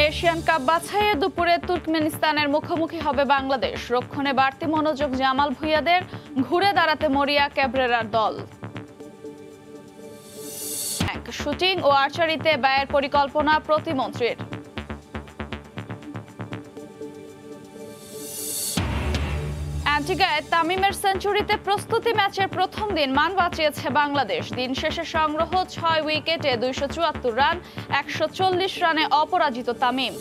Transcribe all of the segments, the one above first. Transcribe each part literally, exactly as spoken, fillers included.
Asian cup বাছাইয়ে দুপুরে তুর্কমেনিস্তানের মুখোমুখি হবে বাংলাদেশ। রক্ষণে বাড়তি মনোযোগ জামাল ভুঁইয়াদের, ঘুরে দাঁড়াতে মরিয়া ক্যাব্রেরার দল। শুটিং ও আর্চারিতে ব্যয়ের পরিকল্পনা প্রতিমন্ত্রীর। অ্যান্টিগায় তামিমের সেঞ্চুরিতে প্রস্তুতি ম্যাচের প্রথম দিন মান বাঁচিয়েছে বাংলাদেশ। দিন শেষে সংগ্রহ ছয় উইকেটে দুইশো চুয়াত্তর রান, একশো চল্লিশ রানে অপরাজিত তামিম।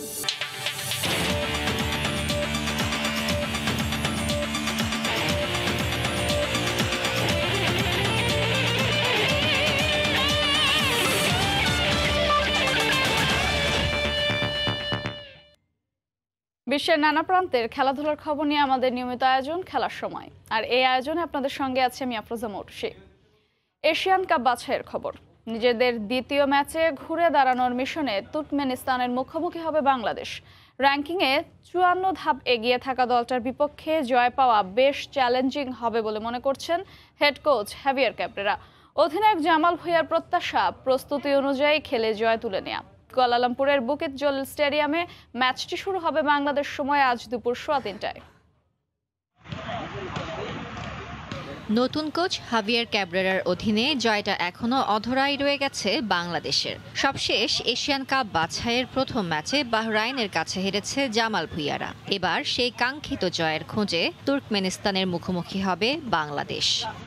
বিশ্বের নানা প্রান্তের খেলাধুলার খবর নিয়ে আমাদের নিয়মিত আয়োজন খেলার সময়, আর এই আয়োজনে আপনাদের সঙ্গে আছে আমি আফরোজা মৌটুসী। এশিয়ান কাপ বাছাইয়ের খবর। নিজেদের দ্বিতীয় ম্যাচে ঘুরে দাঁড়ানোর মিশনে তুর্কমেনিস্তানের মুখোমুখি হবে বাংলাদেশ। র্যাঙ্কিংয়ে চুয়ান্ন ধাপ এগিয়ে থাকা দলটার বিপক্ষে জয় পাওয়া বেশ চ্যালেঞ্জিং হবে বলে মনে করছেন হেড কোচ হাভিয়ার ক্যাব্রেরা। অধিনায়ক জামাল ভুঁইয়ার প্রত্যাশা প্রস্তুতি অনুযায়ী খেলে জয় তুলে নেয়া। কুয়ালালামপুরের বুকিত জলিল স্টেডিয়ামে ম্যাচটি শুরু হবে বাংলাদেশ সময় আজ দুপুর সোয়া তিনটায়। নতুন কোচ হাভিয়ার ক্যাব্রেরার অধীনে জয়টা এখনো অধরাই রয়ে গেছে বাংলাদেশের। সবশেষ এশিয়ান কাপ বাছাইয়ের প্রথম ম্যাচে বাহরাইনের কাছে হেরেছে জামাল ভুঁইয়ারা। এবার সেই কাঙ্ক্ষিত জয়ের খোঁজে তুর্কমেনিস্তানের মুখোমুখি হবে বাংলাদেশ।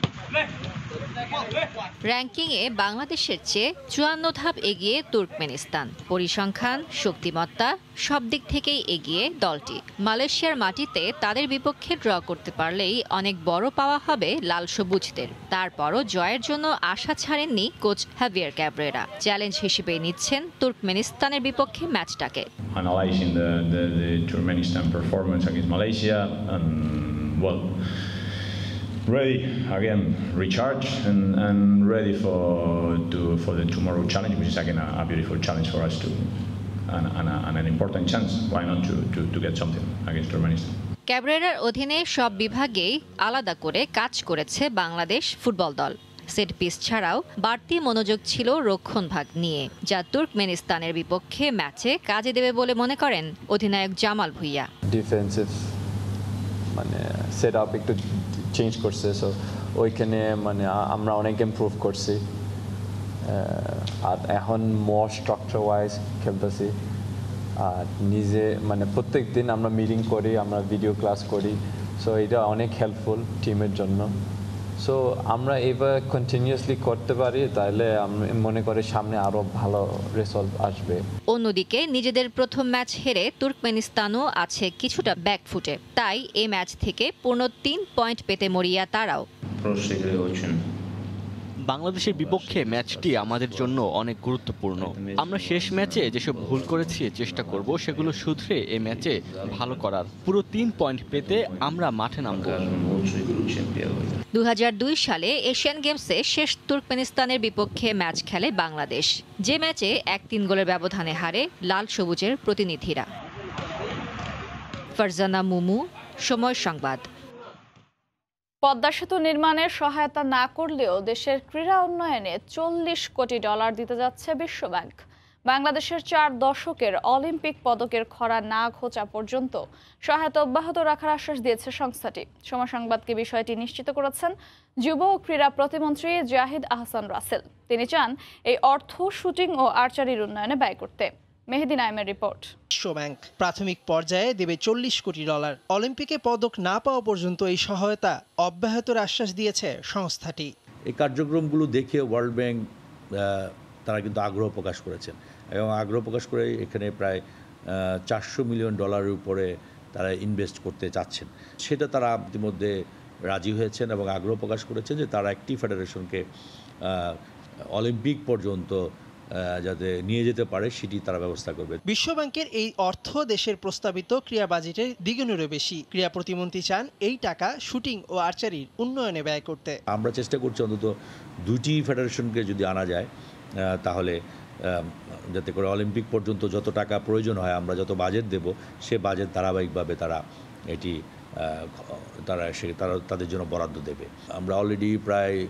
র্যাঙ্কিংয়ে বাংলাদেশের চেয়ে চুয়ান্ন ধাপ এগিয়ে তুর্কমেনিস্তান। পরিসংখ্যান, শক্তিমত্তা সব দিক থেকেই এগিয়ে দলটি। মালয়েশিয়ার মাটিতে তাদের বিপক্ষে ড্র করতে পারলেই অনেক বড় পাওয়া হবে লাল সবুজদের। তারপরও জয়ের জন্য আশা ছাড়েননি কোচ হাভিয়ার ক্যাব্রেরা। চ্যালেঞ্জ হিসেবে নিচ্ছেন তুর্কমেনিস্তানের বিপক্ষে ম্যাচটাকে। Analyzing the, the, the Turkmenistan performance against Malaysia and well ready again, recharge and, and ready for to, for the tomorrow challenge, which is again a, a beautiful challenge for us to and, and, a, and an important chance. Why not to, to, to get something against Turkmenistan? ক্যাব্রেরার অধীনে সব বিভাগেই আলাদা করে কাজ করেছে Bangladesh football দল। Set piece ছাড়াও বাড়তি মনোযোগ ছিল রক্ষণ ভাগ নিয়ে, যা তুর্কমেনিস্তানের বিপক্ষে ম্যাচে কাজে দেবে বলে মনে করেন অধিনায়ক জামাল ভুঁইয়া। ডিফেন্সিভ মানে সেট আপ একটু চেঞ্জ করছে, সো ওইখানে মানে আমরা অনেক ইমপ্রুভ করছি। আর এখন মোর স্ট্রাকচার ওয়াইজ খেলতেছি। আর নিজে মানে প্রত্যেক দিন আমরা মিটিং করি, আমরা ভিডিও ক্লাস করি, সো এটা অনেক হেল্পফুল টিমের জন্য। সো আমরা এবার কন্টিনিউয়াসলি করতে পারি, তাহলে আমি মনে করি সামনে আরও ভালো রেজাল্ট আসবে। অন্যদিকে নিজেদের প্রথম ম্যাচ হেরে তুর্কমেনিস্তানও আছে কিছুটা ব্যাকফুটে। তাই এই ম্যাচ থেকে পূর্ণ তিন পয়েন্ট পেতে মরিয়া তারাও। বাংলাদেশের বিপক্ষে ম্যাচটি আমাদের জন্য অনেক গুরুত্বপূর্ণ। আমরা শেষ ম্যাচে যেসব ভুল করেছি চেষ্টা করব সেগুলো শুধরে এই ম্যাচে ভালো করার। পুরো তিন পয়েন্ট পেতে আমরা মাঠে নামব। দু হাজার দুই সালে এশিয়ান গেমসে শেষ তুর্কমেনিস্তানের বিপক্ষে ম্যাচ খেলে বাংলাদেশ, যে ম্যাচে এক তিন গোলের ব্যবধানে হারে লাল সবুজের প্রতিনিধিরা। ফারজানা মুমু, সময় সংবাদ। পদ্মা সেতু নির্মাণের সহায়তা না করলেও দেশের ক্রীড়া উন্নয়নে চল্লিশ কোটি ডলার দিতে যাচ্ছে বিশ্বব্যাংক। বাংলাদেশের চার দশকের অলিম্পিক পদকের খরা না ঘোচা পর্যন্ত সহায়তা অব্যাহত রাখার আশ্বাস দিয়েছে সংস্থাটি। সময় সংবাদকে বিষয়টি নিশ্চিত করেছেন যুব ও ক্রীড়া প্রতিমন্ত্রী জাহিদ আহসান রাসেল। তিনি চান এই অর্থ শুটিং ও আর্চারির উন্নয়নে ব্যয় করতে। মেহেদি নাইমের রিপোর্ট। বিশ্বব্যাংক প্রাথমিক পর্যায়ে দেবে চল্লিশ কোটি ডলার। অলিম্পিকে পদক না পাওয়া পর্যন্ত এই সহায়তা অব্যাহতের আশ্বাস দিয়েছে সংস্থাটি। এই কার্যক্রমগুলো দেখে ওয়ার্ল্ড ব্যাংক তারা কিন্তু আগ্রহ প্রকাশ করেছেন এবং আগ্রহ প্রকাশ করে এখানে প্রায় চারশো মিলিয়ন ডলারের উপরে তারা ইনভেস্ট করতে চাচ্ছেন। সেটা তারা ইতিমধ্যে রাজি হয়েছেন এবং আগ্রহ প্রকাশ করেছেন যে তারা একটি ফেডারেশনকে অলিম্পিক পর্যন্ত যাতে নিয়ে যেতে পারে সেটি তারা ব্যবস্থা করবে। বিশ্বব্যাংকের এই অর্থ দেশের প্রস্তাবিত ক্রীড়া বাজেটের দ্বিগুণেরও বেশি। ক্রীড়া প্রতিমন্ত্রী চান এই টাকা শুটিং ও আর্চারির উন্নয়নে ব্যয় করতে। আমরা চেষ্টা করছি অন্তত দুটি ফেডারেশনকে যদি আনা যায় তাহলে যাতে করে অলিম্পিক পর্যন্ত যত টাকা প্রয়োজন হয় আমরা যত বাজেট দেব সে বাজেট ধারাবাহিকভাবে তারা এটি তারা সে তারা তাদের জন্য বরাদ্দ দেবে। আমরা অলরেডি প্রায়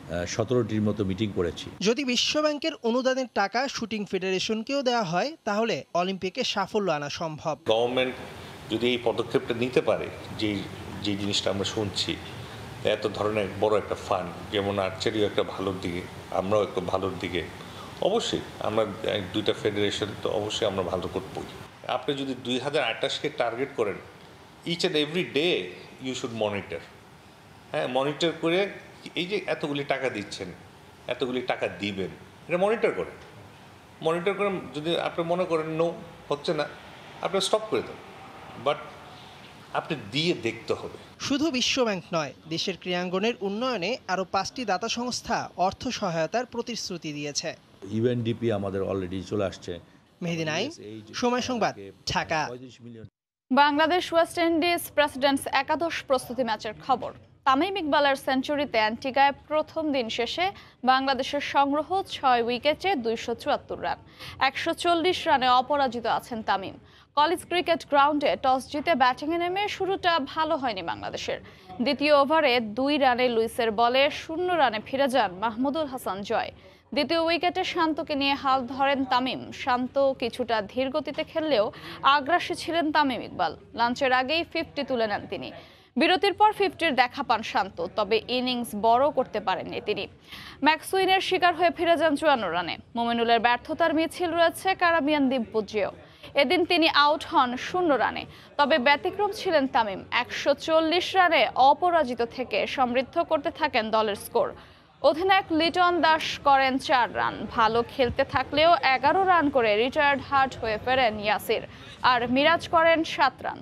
সতেরোটির মতো মিটিং করেছি। যদি বিশ্বব্যাংকের অনুদানের টাকা শুটিং ফেডারেশনকেও দেওয়া হয় তাহলে অলিম্পিকে সাফল্য আনা সম্ভব। গভর্নমেন্ট যদি এই পদক্ষেপটা নিতে পারে, যে যে জিনিসটা আমরা শুনছি, এত ধরনের বড় একটা ফান্ড, যেমন আর্চারিও একটা ভালোর দিকে, আমরাও একটা ভালোর দিকে, অবশ্যই আমরা দুইটা ফেডারেশন তো অবশ্যই আমরা ভালো করবই। আপনি যদি দুই হাজার আঠাশকে টার্গেট করেন, each and every day you should monitor. হ্যাঁ, মনিটর করে এই যে এতগুলি টাকা দিচ্ছেন, এতগুলি টাকা দিবেন, এটা মনিটর করেন। মনিটর করে যদি আপনি মনে করেন নো হচ্ছে না, আপনি স্টপ করে দেন, বাট আপনি দিয়ে দেখতে হবে। শুধু বিশ্বব্যাংক নয়, দেশের ক্রীড়াঙ্গনের উন্নয়নে আরও পাঁচটি দাতা সংস্থা অর্থ সহায়তার প্রতিশ্রুতি দিয়েছে। ইউএনডিপি আমাদের অলরেডি চলে আসছে। মেহেদী Naim, Somoy Sangbad, Dhaka. Bangladesh West Indies presidents একাদশ প্রস্তুতি ম্যাচের খবর। তামিম ইকবালের সেঞ্চুরিতে অ্যান্টিগায় প্রথম দিন শেষে বাংলাদেশের সংগ্রহ ছয় উইকেটে দুইশো চুয়াত্তর রান, একশো চল্লিশ রানে অপরাজিত আছেন তামিম। কলেজ ক্রিকেট গ্রাউন্ডে টস জিতে ব্যাটিংয়ে নেমে শুরুটা ভালো হয়নি বাংলাদেশের। দ্বিতীয় ওভারে দুই রানে লুইসের বলে শূন্য রানে ফিরে যান মাহমুদুল হাসান জয়। দ্বিতীয় উইকেটে শান্তকে নিয়ে হাল ধরেন তামিম। শান্ত কিছুটা ধীর গতিতে খেললেও আগ্রাসী ছিলেন তামিম ইকবাল। লাঞ্চের আগেই ফিফটি তুলে নেন তিনি। বিরতির পর ফিফটির দেখা পান শান্ত, তবে ইনিংস বড় করতে পারেননি তিনি। ম্যাক্সুইনের শিকার হয়ে ফিরে যান চুয়ান্ন রানে। মোমিনুলের ব্যর্থতার মিছিল রয়েছে কারাবিয়ান দ্বীপপুঞ্জেও। এদিন তিনি আউট হন শূন্য রানে, তবে ব্যতিক্রম ছিলেন তামিম। একশো চল্লিশ রানে অপরাজিত থেকে সমৃদ্ধ করতে থাকেন দলের স্কোর। অধিনায়ক লিটন দাস করেন চার রান। ভালো খেলতে থাকলেও এগারো রান করে রিটায়ার্ড হার্ট হয়ে ফেরেন ইয়াসির, আর মিরাজ করেন সাত রান।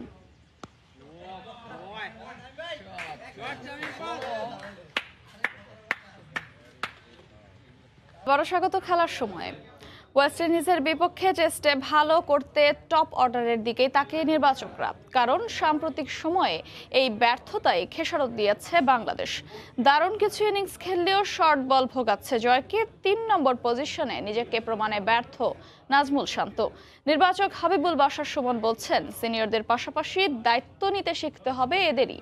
বড় স্বাগত খেলার সময়। ওয়েস্ট ইন্ডিজের বিপক্ষে টেস্টে ভালো করতে টপ অর্ডারের দিকেই তাকিয়ে নির্বাচকরা, কারণ সাম্প্রতিক সময়ে এই ব্যর্থতাই খেসারত দিয়েছে বাংলাদেশ। দারুণ কিছু ইনিংস খেললেও শর্ট বল ভোগাচ্ছে জয়কে। তিন নম্বর পজিশনে নিজেকে প্রমাণে ব্যর্থ নাজমুল শান্ত। নির্বাচক হাবিবুল বাশার সুমন বলছেন, সিনিয়রদের পাশাপাশি দায়িত্ব নিতে শিখতে হবে এদেরই।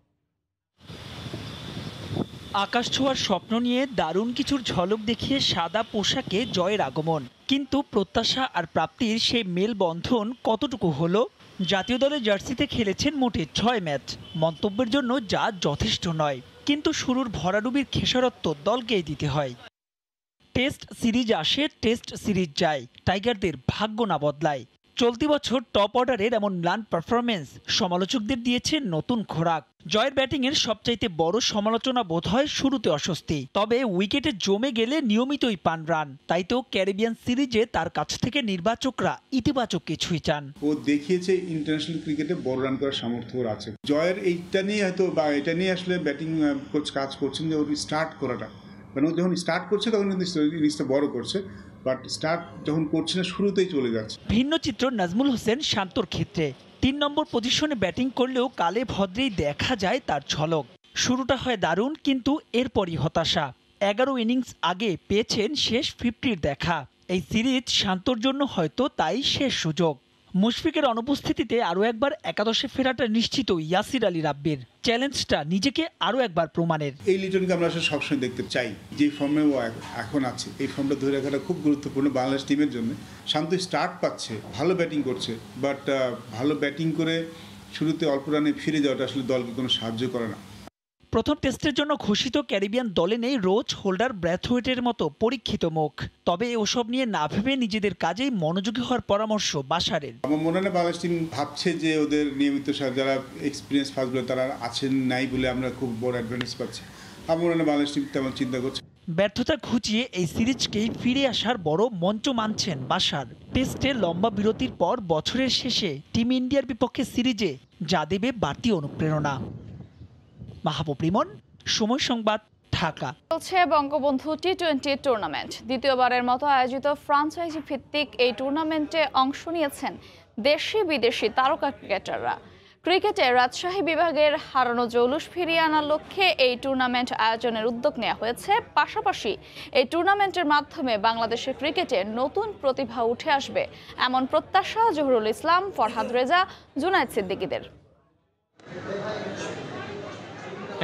আকাশ ছোঁয়ার স্বপ্ন নিয়ে দারুণ কিছুর ঝলক দেখিয়ে সাদা পোশাকে জয়ের আগমন, কিন্তু প্রত্যাশা আর প্রাপ্তির সেই মেলবন্ধন কতটুকু হলো? জাতীয় দলের জার্সিতে খেলেছেন মোটে ছয় ম্যাচ, মন্তব্যের জন্য যা যথেষ্ট নয়, কিন্তু শুরুর ভরাডুবির খেসারত্ব দলকেই দিতে হয়। টেস্ট সিরিজ আসে, টেস্ট সিরিজ যায়, টাইগারদের ভাগ্য না বদলায়। চলতি বছর টপ অর্ডারের এমন ম্লান পারফরমেন্স সমালোচকদের দিয়েছে নতুন খোরাক। জয়ের ব্যাটিংয়ের সবচাইতে বড় সমালোচনা বোধ হয় শুরুতে অস্বস্তি, তবে উইকেটে জমে গেলে নিয়মিতই পান রান। তাই তো ক্যারিবিয়ান সিরিজে তার কাছ থেকে নির্বাচকরা ইতিবাচক কিছুই চান। ও দেখিয়েছে ইন্টারন্যাশনাল ক্রিকেটে বড় রান করার সামর্থ্য আছে। জয়ের এইটা নিয়ে হয়তো বা এটা নিয়ে আসলে ব্যাটিং কোচ কাজ করছেন যে ওর স্টার্ট করাটা, মানে ও যখন স্টার্ট করছে তখন কিন্তু ইনিংসটা বড় করছে, বাট স্টার্ট যখন করছে না শুরুতেই চলে যাচ্ছে। ভিন্ন চিত্র নাজমুল হোসেন শান্তর ক্ষেত্রে। তিন নম্বর পজিশনে ব্যাটিং করলেও কালে ভদ্রেই দেখা যায় তার ঝলক। শুরুটা হয় দারুণ, কিন্তু এরপরই হতাশা। এগারো ইনিংস আগে পেয়েছেন শেষ ফিফটির দেখা। এই সিরিজ শান্তর জন্য হয়তো তাই শেষ সুযোগ। মুশফিকের অনুপস্থিতিতে আরও একবার একাদশে ফেরাটা নিশ্চিত ইয়াসির আলী রাব্বির। চ্যালেঞ্জটা নিজেকে আরও একবার প্রমাণের। এই লিটনকে আমরা আসলে সবসময় দেখতে চাই, যে ফর্মে ও এখন আছে এই ফর্মটা ধরে রাখাটা খুব গুরুত্বপূর্ণ বাংলাদেশ টিমের জন্য। শান্ত স্টার্ট পাচ্ছে, ভালো ব্যাটিং করছে, বাট ভালো ব্যাটিং করে শুরুতে অল্প রানে ফিরে যাওয়াটা আসলে দলকে কোনো সাহায্য করে না। প্রথম টেস্টের জন্য ঘোষিত ক্যারিবিয়ান দলে নেই রোচ, হোল্ডার, ব্র্যাথওয়েটের মতো পরীক্ষিত মুখ। তবে ওসব নিয়ে না ভেবে নিজেদের কাজেই মনোযোগী হওয়ার পরামর্শ বাশারের। আমার মনে হয় বাংলাদেশ টিম ভাবছে যে ওদের নিয়মিত যারা এক্সপিরিয়েন্স ফাস্টগুলো তারা আছেন নাই বলে আমরা খুব বড় অ্যাডভান্টেজ পাচ্ছি। আমার মনে হয় বাংলাদেশ টিম তেমন চিন্তা করছে। ব্যর্থতা ঘুচিয়ে এই সিরিজকেই ফিরে আসার বড় মঞ্চ মানছেন বাশার। টেস্টে লম্বা বিরতির পর বছরের শেষে টিম ইন্ডিয়ার বিপক্ষে সিরিজে যা দেবে বাড়তি অনুপ্রেরণা। মাহবুব রিমন, সময় সংবাদ, ঢাকা। চলছে বঙ্গবন্ধু টি টোয়েন্টি টুর্নামেন্ট। দ্বিতীয়বারের মতো আয়োজিত ফ্রাঞ্চাইজি ভিত্তিক এই টুর্নামেন্টে অংশ নিয়েছেন দেশি বিদেশি তারকা ক্রিকেটাররা। ক্রিকেটে রাজশাহী বিভাগের হারানো জৌলুস ফিরিয়ে আনার লক্ষ্যে এই টুর্নামেন্ট আয়োজনের উদ্যোগ নেওয়া হয়েছে। পাশাপাশি এই টুর্নামেন্টের মাধ্যমে বাংলাদেশের ক্রিকেটে নতুন প্রতিভা উঠে আসবে, এমন প্রত্যাশা জহুরুল ইসলাম, ফরহাদ রেজা, জুনায়েদ সিদ্দিকীদের।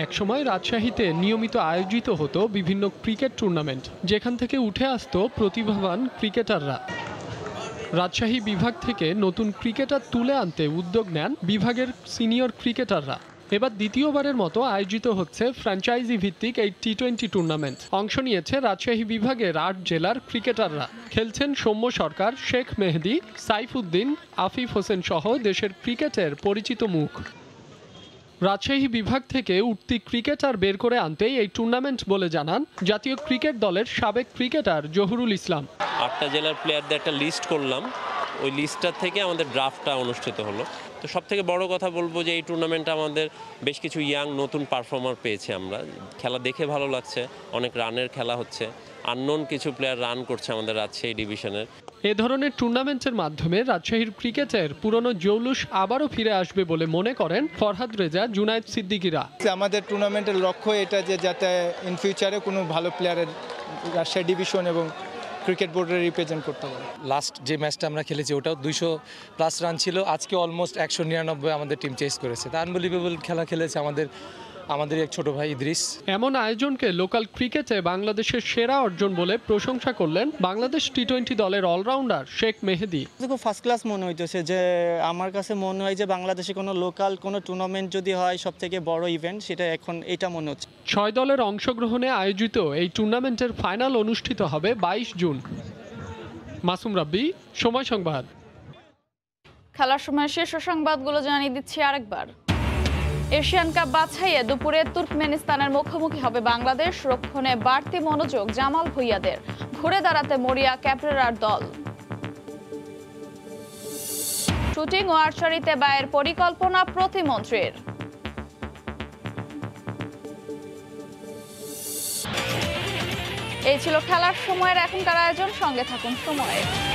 একসময় রাজশাহীতে নিয়মিত আয়োজিত হতো বিভিন্ন ক্রিকেট টুর্নামেন্ট, যেখান থেকে উঠে আসতো প্রতিভাবান ক্রিকেটাররা। রাজশাহী বিভাগ থেকে নতুন ক্রিকেটার তুলে আনতে উদ্যোগ নেন বিভাগের সিনিয়র ক্রিকেটাররা। এবার দ্বিতীয়বারের মতো আয়োজিত হচ্ছে ফ্র্যাঞ্চাইজি ভিত্তিক এই টি টোয়েন্টি টুর্নামেন্ট। অংশ নিয়েছে রাজশাহী বিভাগের আট জেলার ক্রিকেটাররা। খেলছেন সৌম্য সরকার, শেখ মেহেদি, সাইফুদ্দিন, আফিফ হোসেন সহ দেশের ক্রিকেটের পরিচিত মুখ। রাজশাহী বিভাগ থেকে উঠতি ক্রিকেটার বের করে আনতেই এই টুর্নামেন্ট বলে জানান জাতীয় ক্রিকেট দলের সাবেক ক্রিকেটার জহুরুল ইসলাম। আটটা জেলার প্লেয়ারদের একটা লিস্ট করলাম, ওই লিস্টটা থেকে আমাদের ড্রাফটটা অনুষ্ঠিত হলো। তো সব থেকে বড় কথা বলবো যে এই টুর্নামেন্টে আমাদের বেশ কিছু ইয়াং নতুন পারফর্মার পেয়েছি আমরা। খেলা দেখে ভালো লাগছে, অনেক রানের খেলা হচ্ছে, আননোন কিছু প্লেয়ার রান করছে আমাদের রাজশাহী ডিভিশনের। এ ধরনের টুর্নামেন্টের মাধ্যমে রাজশাহীর ক্রিকেটের পুরনো জৌলুস আবারও ফিরে আসবে বলে মনে করেন ফরহাদ রেজা, জুনায়েদ সিদ্দিকীরা। আমাদের টুর্নামেন্টের লক্ষ্য এটা যে যাতে ইন ফিউচারে কোনো ভালো প্লেয়ারের রাজশাহী ডিভিশন এবং ক্রিকেট বোর্ডে রিপ্রেজেন্ট করতে পারে। লাস্ট যে ম্যাচটা আমরা খেলেছি ওটাও দুইশো প্লাস রান ছিল, আজকে অলমোস্ট একশো নিরানব্বই আমাদের টিম চেস করেছে। তা আনবিলিভেবল খেলা খেলেছে আমাদের আমাদের এক ছোট ভাই ইদ্রিস। এমন আয়োজনকে লোকাল ক্রিকেটে বাংলাদেশের সেরা অর্জন বলে প্রশংসা করলেন বাংলাদেশ টি টোয়েন্টি দলের অলরাউন্ডার শেখ মেহেদি। খুব ফার্স্ট ক্লাস মনে হইতেছে, যে আমার কাছে মনে হয় যে বাংলাদেশে কোনো লোকাল কোনো টুর্নামেন্ট যদি হয় সব থেকে বড় ইভেন্ট, সেটা এখন এটা মনে হচ্ছে। ছয় দলের অংশগ্রহণে আয়োজিত এই টুর্নামেন্টের ফাইনাল অনুষ্ঠিত হবে বাইশ জুন। মাসুম রাব্বি, সময় সংবাদ। খেলার সময় শীর্ষ সংবাদগুলো জানিয়ে দিচ্ছি আরেকবার। এশিয়ান কাপ বাছাইয়ে দুপুরে তুর্কমেনিস্তানের মুখোমুখি হবে বাংলাদেশ। রক্ষণে বাড়তি মনোযোগ জামাল ভুইয়াদের, ঘুরে দাঁড়াতে মরিয়া ক্যাপ্রেরার দল। শুটিং ও আর্চারিতে ব্যয়ের পরিকল্পনা প্রতিমন্ত্রীর। এই ছিল খেলার সময়ের এখনকার আয়োজন। সঙ্গে থাকুন সময়ে।